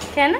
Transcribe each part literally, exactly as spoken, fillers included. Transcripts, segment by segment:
কেন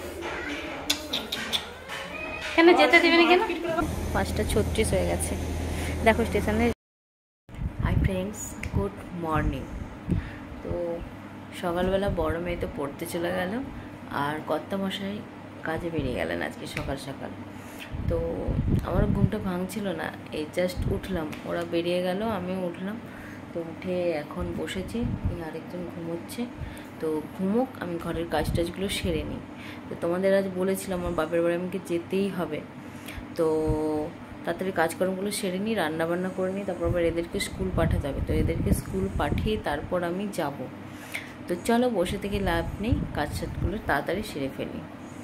কেন যেতে দিবি না কেন? পাঁচটা ছত্রিশ হয়ে গেছে, দেখো স্টেশনে। Hi friends, good morning. তো সকালবেলা বড় মেয়ে তো পড়তে চলে গেল, আর কর্তামশাই কাজে বেরিয়ে গেলেন আজকে সকাল সকাল। তো আমার ঘুমটা ভাঙছিল না, এই জাস্ট উঠলাম, ওরা বেরিয়ে গেল, আমিও উঠলাম। তো উঠে এখন বসেছি, এই আরেকজন ঘুমোচ্ছে। তো ঘুমোক, আমি ঘরের কাজ টাজগুলো সেরে নিই। তো তোমাদের আজ বলেছিলাম আমার বাপের বাড়ি আমাকে যেতেই হবে, তো তাড়াতাড়ি কাজকর্মগুলো সেরে নিই, রান্নাবান্না করে নিই, তারপর আবার এদেরকে স্কুল পাঠাতে হবে। তো এদেরকে স্কুল পাঠিয়ে তারপর আমি যাব। তো চলো, বসে থেকে লাভ নেই, কাজ টাজগুলো তাড়াতাড়ি সেরে ফেলি।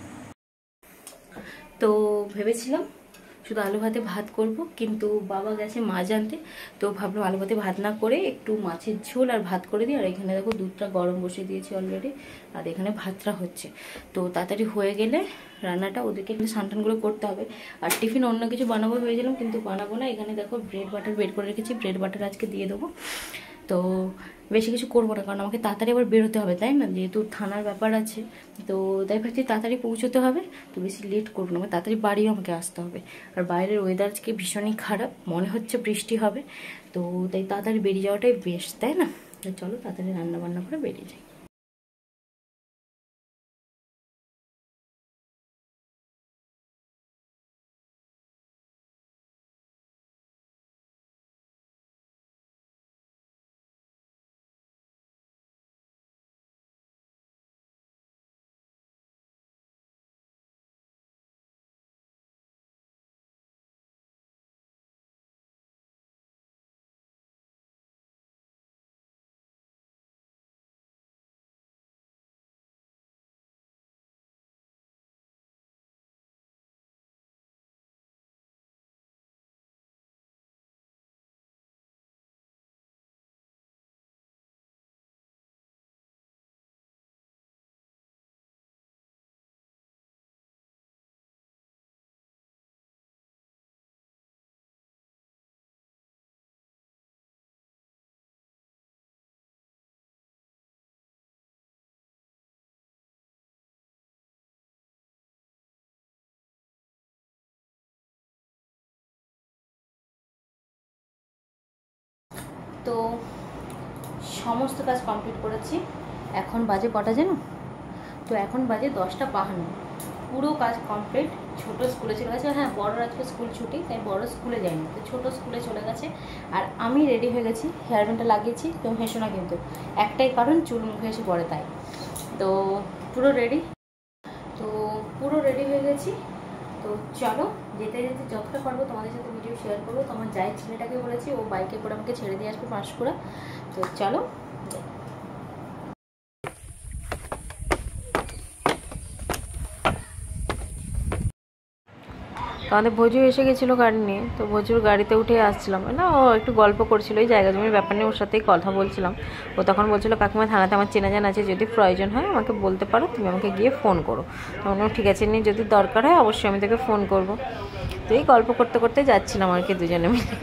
তো ভেবেছিলাম শুধু আলু ভাতে ভাত করব, কিন্তু বাবা গেছে মাছ আনতে। তো ভাবলাম আলু ভাতে ভাত না করে একটু মাছের ঝোল আর ভাত করে দিই। আর এখানে দেখো দুধটা গরম বসে দিয়েছি অলরেডি, আর এখানে ভাতটা হচ্ছে। তো তাড়াতাড়ি হয়ে গেলে রান্নাটা ওদেরকে একটু সানটানগুলো করতে হবে। আর টিফিন অন্য কিছু বানাবো ভেবেছিলাম, কিন্তু বানাবো না। এখানে দেখো ব্রেড বাটার বের করে রেখেছি, ব্রেড বাটার আজকে দিয়ে দেবো। তো বেশি কিছু করবো না, কারণ আমাকে তাড়াতাড়ি আবার বেরোতে হবে, তাই না? যেহেতু থানার ব্যাপার আছে, তো তাই ভাবছি তাড়াতাড়ি পৌঁছতে হবে। তো বেশি লেট করবো না, তাড়াতাড়ি বাড়িও আমাকে আসতে হবে। আর বাইরের ওয়েদার আজকে ভীষণই খারাপ, মনে হচ্ছে বৃষ্টি হবে। তো তাই তাড়াতাড়ি বেরিয়ে যাওয়াটাই বেস্ট, তাই না? তো চলো তাড়াতাড়ি রান্না বান্না করে বেরিয়ে যাই। তো সমস্ত কাজ কমপ্লিট করেছি। এখন বাজে কটা জানো? তো এখন বাজে দশটা বাহান্ন। পুরো কাজ কমপ্লিট। ছোট স্কুলে চলে গেছে, হ্যাঁ বড় আজকে স্কুল ছুটি, তাই বড় স্কুলে যায়নি, তো ছোটো স্কুলে চলে গেছে। আর আমি রেডি হয়ে গেছি, হেয়ার ব্যান্ডটা লাগিয়েছি। তুমি হেসো না কিন্তু, একটাই কারণ চুল মুখে এসে পড়ে তাই। তো পুরো রেডি, তো পুরো রেডি হয়ে গেছি। তো চলো, যেতে যেতে যতটা পারবো তোমাদের সাথে ভিডিও শেয়ার করবো। তো আমার যাই ছেলেটাকে বলেছি ও বাইকে করে আমাকে ছেড়ে দিয়ে আসবে পাঁশকুড়া। তো চলো। আমাদের ভোজু এসে গেছিলো গাড়ি নিয়ে, তো ভোজুর গাড়িতে উঠে আসছিলাম না, ও একটু গল্প করছিল এই জায়গা জমির ব্যাপার নিয়ে, ওর সাথেই কথা বলছিলাম। ও তখন বলছিলো কাকিমা থানাতে আমার চেনা জানা আছে, যদি প্রয়োজন হয় আমাকে বলতে পারো, তুমি আমাকে গিয়ে ফোন করো। তখন ঠিক আছে, নিয়ে যদি দরকার হয় অবশ্যই আমি তোকে ফোন করবো। তো এই গল্প করতে করতে যাচ্ছিলাম আর কি দুজনে মিলে।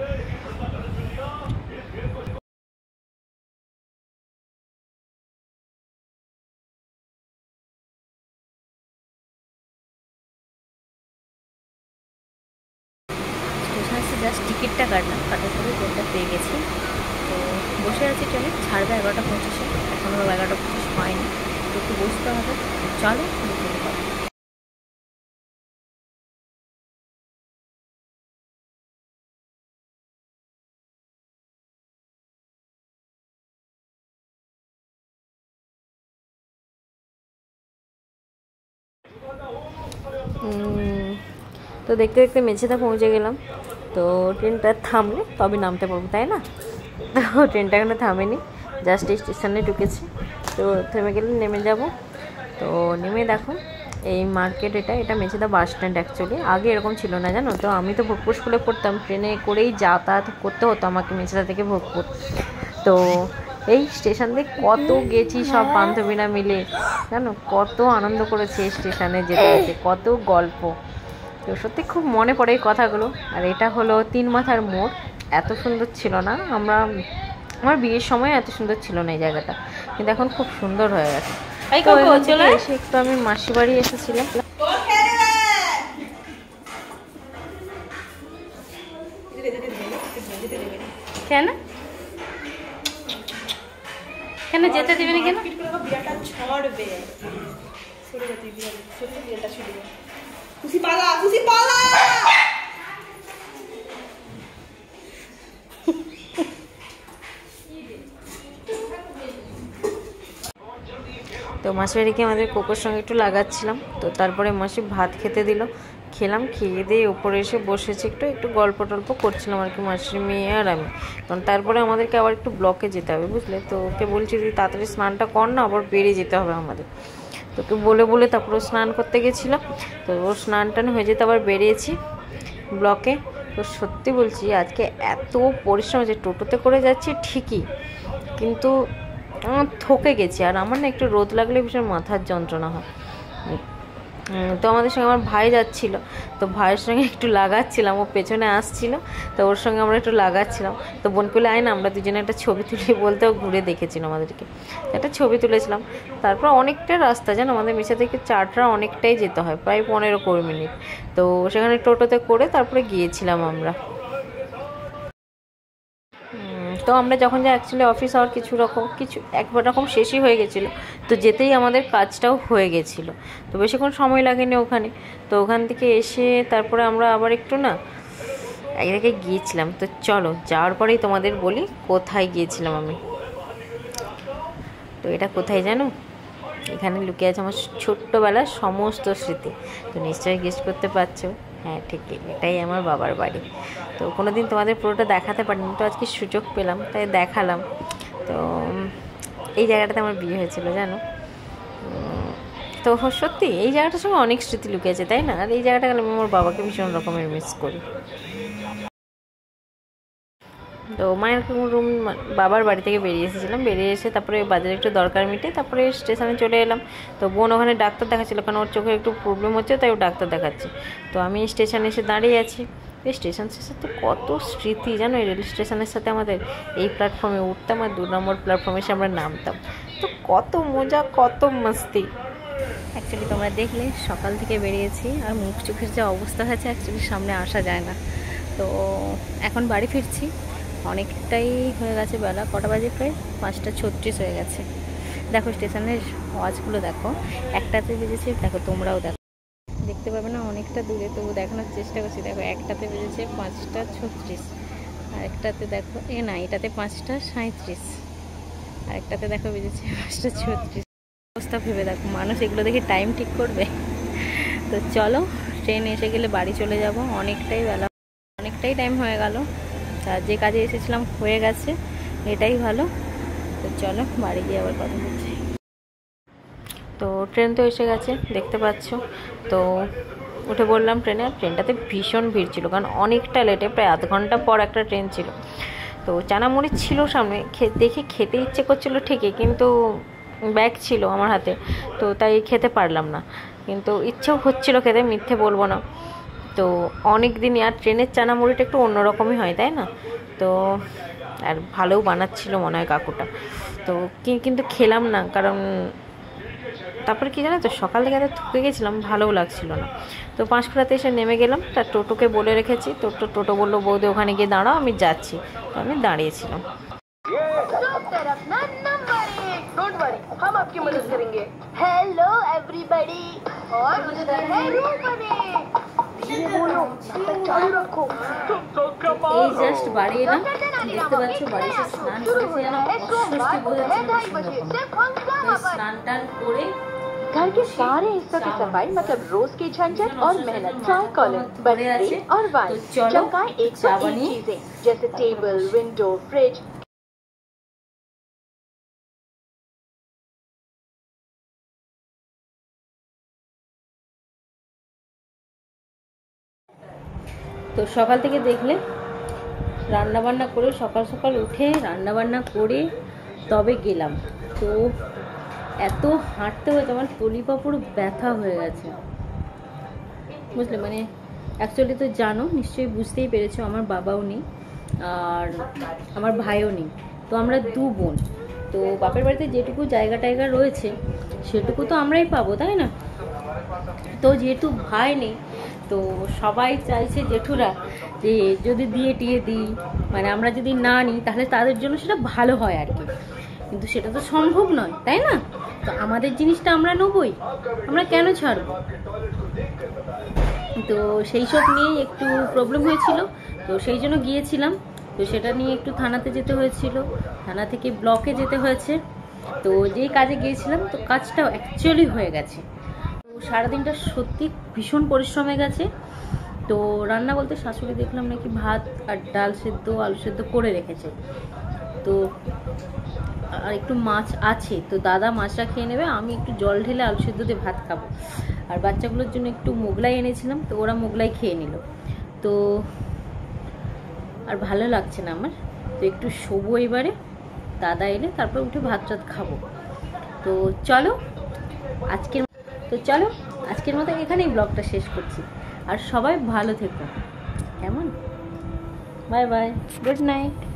স্টেশনে জাস্ট টিকিটটা কাটলাম, কাটার পরে ট্রেনটা পেয়ে গেছি। তো বসে আছি, ট্রেনে ছাড়বে এগারোটা পঁচিশে, এখনও এগারোটা পঁচিশ হয়নি, তো একটু বসতে হবে। চলো। তো দেখতে দেখতে মেছেদা পৌঁছে গেলাম। তো ট্রেনটা থামলে তবে নামতে পারবো, তাই না? তো ট্রেনটা এখানে থামেনি, জাস্ট স্টেশনে ঢুকেছি। তো থেমে গেলে নেমে যাব। তো নেমে দেখো এই মার্কেট, এটা এটা মেছেদা বাস স্ট্যান্ড। অ্যাকচুয়ালি আগে এরকম ছিল না, জানো তো? আমি তো ভোগপুর স্কুলে পড়তাম, ট্রেনে করেই যাতায়াত করতে হতো আমাকে মেছেদা থেকে ভোগপুর। তো এই স্টেশন দিয়ে কত গেছি সব বান্ধবীরা মিলে, জানো কত আনন্দ করেছি স্টেশনে যেতে যেতে, কত গল্প। তো সত্যি খুব মনে পড়ে এই কথাগুলো। আর এটা হলো তিন মাথার মোড়। এত সুন্দর ছিল না, আমরা আমার বিয়ের সময় এত সুন্দর ছিল না এই জায়গাটা, কিন্তু এখন খুব সুন্দর হয়ে গেছে। এসে একটু আমি মাসি বাড়ি এসেছিলাম। কেন কেন যেতে দিবেন কেন? তো মাসি বাড়িকে আমাদের কোকোর সঙ্গে একটু লাগাচ্ছিলাম। তো তারপরে মাসি ভাত খেতে দিল, খেলাম, খেয়ে দিয়ে উপরে এসে বসেছি, একটু একটু গল্প টল্প করছিলাম আর কি মাসির মেয়ে আর আমি। কারণ তারপরে আমাদেরকে আবার একটু ব্লকে যেতে হবে, বুঝলে। তো ওকে বলছি যে তাড়াতাড়ি স্নানটা কর না, আবার বেরিয়ে যেতে হবে আমাদের। তো ওকে বলে বলে তারপরে স্নান করতে গেছিলাম। তো ওর স্নান টান হয়ে যেতে আবার বেরিয়েছি ব্লকে। তো সত্যি বলছি আজকে এত পরিশ্রম হয়েছে, টোটোতে করে যাচ্ছি ঠিকই, কিন্তু থকে গেছি। আর আমার না একটু রোদ লাগলে ভীষণ মাথার যন্ত্রণা হয়। তো আমাদের সঙ্গে আমার ভাই যাচ্ছিল, তো ভাইয়ের সঙ্গে একটু লাগাচ্ছিলাম, ও পেছনে আসছিল, তো ওর সঙ্গে আমরা একটু লাগাচ্ছিলাম। তো বোন করলে আয় না আমরা দুজনে একটা ছবি তুলি বলতেও ঘুরে দেখেছিল আমাদেরকে, একটা ছবি তুলেছিলাম। তারপর অনেকটা রাস্তা জানো, আমাদের মিশা থেকে চারটা অনেকটাই যেতে হয়, প্রায় পনেরো কুড়ি মিনিট। তো সেখানে টোটোতে করে তারপরে গিয়েছিলাম আমরা। তো আমরা যখন যে অ্যাকচুয়ালি অফিস আওয়ার কিছু রকম কিছু একবার রকম শেষই হয়ে গেছিলো, তো যেতেই আমাদের কাজটাও হয়ে গেছিলো। তো বেশিক্ষণ সময় লাগেনি ওখানে। তো ওখান থেকে এসে তারপরে আমরা আবার একটু না এক জায়গায় গিয়েছিলাম। তো চলো যাওয়ার পরেই তোমাদের বলি কোথায় গিয়েছিলাম আমি। তো এটা কোথায় জানো, এখানে লুকিয়ে আছে আমার ছোট্টবেলার সমস্ত স্মৃতি। তো নিশ্চয়ই গেস করতে পারছো, হ্যাঁ ঠিকই, এটাই আমার বাবার বাড়ি। তো কোনো দিন তোমাদের পুরোটা দেখাতে পারিনি, তো আজকে সুযোগ পেলাম তাই দেখালাম। তো এই জায়গাটাতে আমার বিয়ে হয়েছিল জানো। তো সত্যি এই জায়গাটার সঙ্গে অনেক স্মৃতি লুকিয়ে আছে, তাই না? আর এই জায়গাটা গেলে আমি আমার বাবাকে ভীষণ রকমের মিস করি। তো মায়ের রুম বাবার বাড়ি থেকে বেরিয়ে এসেছিলাম, বেরিয়ে এসে তারপরে বাজারে একটু দরকার মিটে তারপরে স্টেশনে চলে এলাম। তো বোন ওখানে ডাক্তার দেখাচ্ছিলো, কারণ ওর চোখে একটু প্রবলেম হচ্ছে, তাই ও ডাক্তার দেখাচ্ছে। তো আমি স্টেশনে এসে দাঁড়িয়ে আছি। এই স্টেশন শেষে তো কত স্মৃতি জানো, এই রেল স্টেশনের সাথে আমাদের। এই প্ল্যাটফর্মে উঠতাম আর দু নম্বর প্ল্যাটফর্মে এসে আমরা নামতাম। তো কত মজা, কত মস্তি। অ্যাকচুয়ালি তোমরা দেখলে সকাল থেকে বেরিয়েছি, আর মুখ চোখের যে অবস্থা হয়েছে অ্যাকচুয়ালি সামনে আসা যায় না। তো এখন বাড়ি ফিরছি, অনেকটাই হয়ে গেছে বেলা, কটা বাজে প্রায় পাঁচটা ছত্রিশ হয়ে গেছে। দেখো স্টেশনের ওয়াচগুলো দেখো, একটাতে বেজেছে, দেখো তোমরাও দেখো, দেখতে পাবে না অনেকটা দূরে, তবু দেখানোর চেষ্টা করছি। দেখো একটাতে বেজেছে পাঁচটা ছত্রিশ, আর একটাতে দেখো এ না এটাতে পাঁচটা সাঁত্রিশ, আর একটাতে দেখো বেজেছে পাঁচটা ছত্রিশ। অবস্থা ভেবে দেখো, মানুষ এগুলো দেখে টাইম ঠিক করবে? তো চলো ট্রেন এসে গেলে বাড়ি চলে যাব, অনেকটাই বেলা, অনেকটাই টাইম হয়ে গেল। আর যে কাজে এসেছিলাম হয়ে গেছে, এটাই ভালো। তো চলো বাড়ি গিয়ে আবার কথা বলছি। তো ট্রেন তো এসে গেছে দেখতে পাচ্ছ। তো উঠে বললাম ট্রেনে, আর ট্রেনটাতে ভীষণ ভিড় ছিল, কারণ অনেকটা লেটে, প্রায় আধ ঘন্টা পর একটা ট্রেন ছিল। তো চানামুড়ি ছিল সামনে, দেখে খেতে ইচ্ছে করছিল ঠিকই, কিন্তু ব্যাগ ছিল আমার হাতে, তো তাই খেতে পারলাম না। কিন্তু ইচ্ছেও হচ্ছিল খেতে, মিথ্যে বলবো না। তো অনেক দিনই, আর ট্রেনের চানামুড়িটা একটু অন্যরকমই হয় তাই না? তো আর ভালোও বানাচ্ছিল মনে হয় কাকুটা। তো কিন্তু খেলাম না, কারণ তারপরে কি জানো তো, সকাল থেকে এত থুকে গেছিলাম, ভালোও লাগছিল না। তো পাঁশকুড়াতে এসে নেমে গেলাম, তার টোটোকে বলে রেখেছি। তো টোটো বললো বৌদি ওখানে গিয়ে দাঁড়াও, আমি যাচ্ছি। তো আমি দাঁড়িয়েছিলাম। এই জাস্ট বাড়ি এলাম, দেখতে পাচ্ছ বাড়ি এসে স্নান করেছি, যেন অস্বস্তি বোঝাচ্ছে। স্নান টান করে घर के सारे हिस्सों की सफाई मतलब रोज की झंझट और मेहनत ट्राई कॉलम बर्तन और वाइन चमकाए एक सौ एक चीजें जैसे टेबल, विंडो, फ्रिज। তো সকাল থেকে দেখলে রান্না বান্না করে, সকাল সকাল উঠে রান্না বান্না করে তবে গেলাম। তো এত হাঁটতে হয়েছে, আমার তলিপা পুরো ব্যথা হয়ে গেছে, বুঝলে। মানে অ্যাকচুয়ালি তো জানো, নিশ্চয়ই বুঝতেই পেরেছো, আমার বাবাও নেই আর আমার ভাইও নেই। তো আমরা দু বোন। তো বাপের বাড়িতে যেটুকু জায়গা টায়গা রয়েছে সেটুকু তো আমরাই পাবো, তাই না? তো যেহেতু ভাই নেই, তো সবাই চাইছে জেঠুরা যে যদি দিয়ে টিয়ে দিই, মানে আমরা যদি না নিই তাহলে তাদের জন্য সেটা ভালো হয় আর কি। কিন্তু সেটা তো সম্ভব নয়, তাই না? তো আমাদের জিনিসটা আমরা নেবই, আমরা কেন ছাড়বো? তো সেই সব নিয়েই একটু প্রবলেম হয়েছিল, তো সেই জন্য গিয়েছিলাম। তো সেটা নিয়ে একটু থানাতে যেতে হয়েছিল, থানা থেকে ব্লকে যেতে হয়েছে। তো যেই কাজে গিয়েছিলাম, তো কাজটাও অ্যাকচুয়ালি হয়ে গেছে। তো সারাদিনটা সত্যি ভীষণ পরিশ্রমে গেছে। তো রান্না বলতে শাশুড়ি দেখলাম নাকি ভাত আর ডাল সেদ্ধ, আলু সেদ্ধ করে রেখেছে। তো আর একটু মাছ আছে, তো দাদা মাছটা খেয়ে নেবে, আমি একটু জল ঢেলে আলু সেদ্ধ দিয়ে ভাত খাবো। আর বাচ্চাগুলোর জন্য একটু মোগলাই এনেছিলাম, তো ওরা মোগলাই খেয়ে নিল। তো আর ভালো লাগছে না আমার, তো একটু শোবো এবারে, দাদা এলে তারপর উঠে ভাত টাত খাবো। তো চলো আজকের তো চলো আজকের মতো এখানেই ব্লগটা শেষ করছি। আর সবাই ভালো থেকো, কেমন? Bye bye, good night.